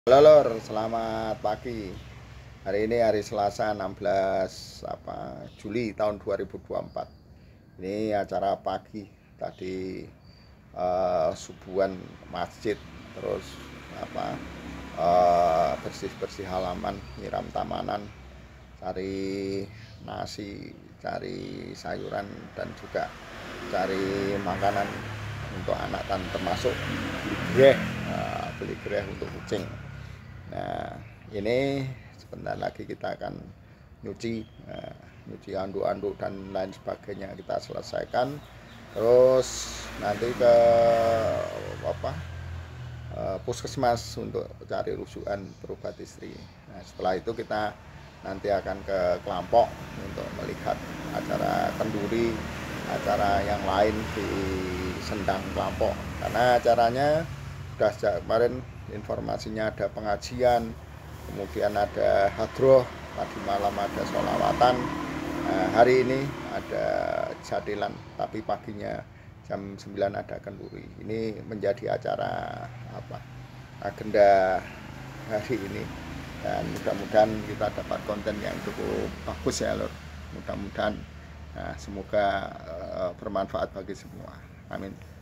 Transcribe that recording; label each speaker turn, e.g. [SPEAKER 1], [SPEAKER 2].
[SPEAKER 1] Halo Lur, selamat pagi. Hari ini hari Selasa 16 Juli tahun 2024. Ini acara pagi tadi, subuhan masjid, terus bersih-bersih halaman, nyiram tamanan, cari nasi, cari sayuran, dan juga cari makanan untuk anak, dan termasuk beli greh untuk kucing. Nah, ini sebentar lagi kita akan nyuci anduk-anduk dan lain sebagainya, kita selesaikan. Terus nanti ke puskesmas untuk cari rujukan berobat istri. Nah, setelah itu kita nanti akan ke Kelampok untuk melihat acara kenduri, acara yang lain di Sendang Kelampok, karena acaranya sudah sejak kemarin informasinya ada pengajian, kemudian ada hadroh, tadi malam ada sholawatan. Nah, hari ini ada jadilan, tapi paginya jam 9 ada kenduri. Ini menjadi acara agenda hari ini, dan mudah-mudahan kita dapat konten yang cukup bagus ya Lur. Mudah-mudahan semoga bermanfaat bagi semua. Amin.